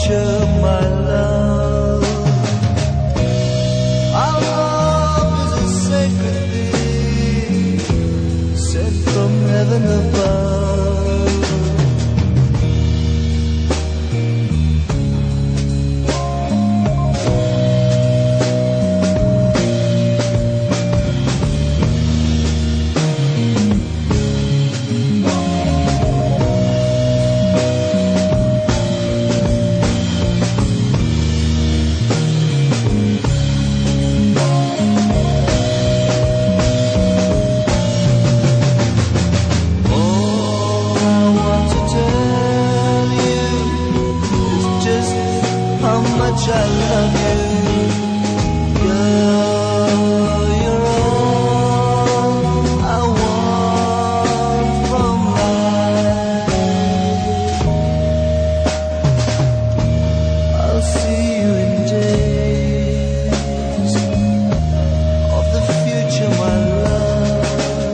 future, my love. Our love is a sacred thing, sent from heaven above. I love you, girl, you're all I want from life. I'll see you in days of the future, my love.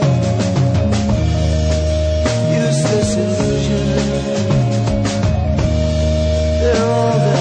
Useless illusions, they're all that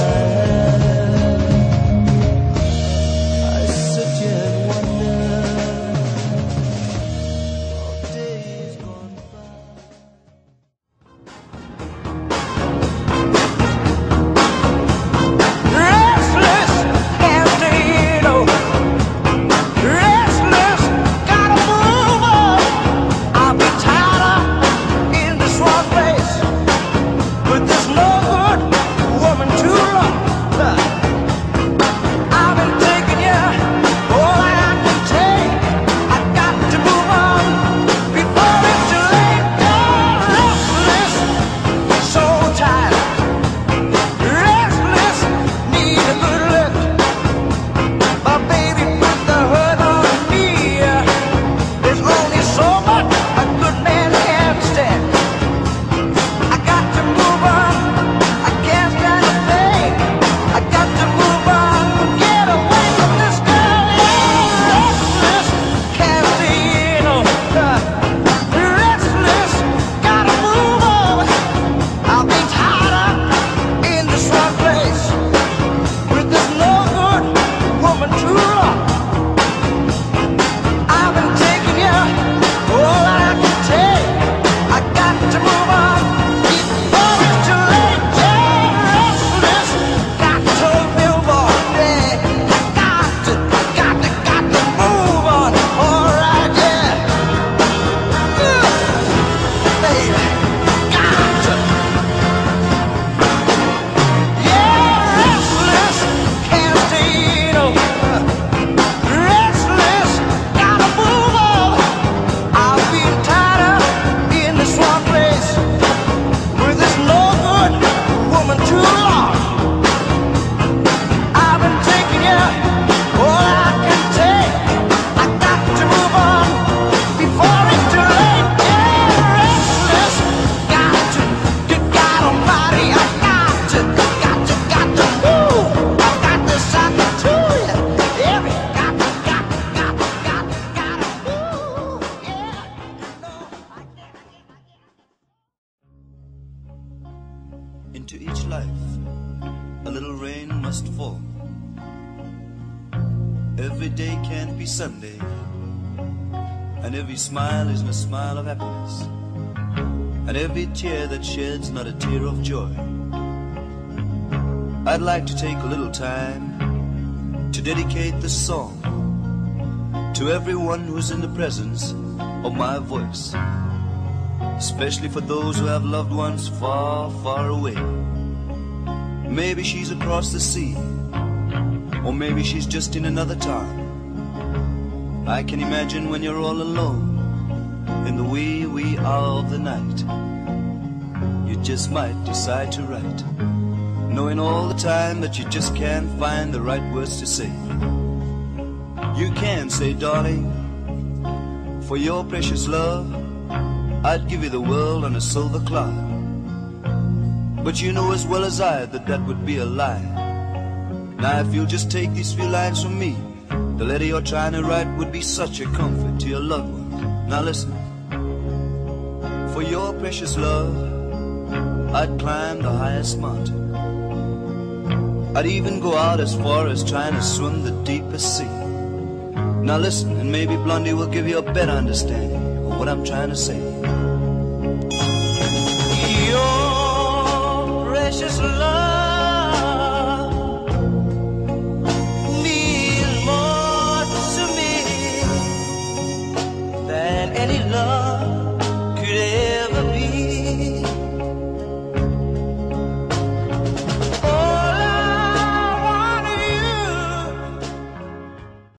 into each life a little rain must fall. Every day can't be Sunday, and every smile isn't a smile of happiness, and every tear that sheds not a tear of joy. I'd like to take a little time to dedicate this song to everyone who's in the presence of my voice, especially for those who have loved ones far, far away. Maybe she's across the sea, or maybe she's just in another time. I can imagine when you're all alone in the wee hour of the night, you just might decide to write, knowing all the time that you just can't find the right words to say. You can say, darling, for your precious love, I'd give you the world on a silver cloud. But you know as well as I that that would be a lie. Now if you'll just take these few lines from me, the letter you're trying to write would be such a comfort to your loved ones. Now listen. For your precious love, I'd climb the highest mountain, I'd even go out as far as trying to swim the deepest sea. Now listen, and maybe Blondie will give you a better understanding of what I'm trying to say. Your precious love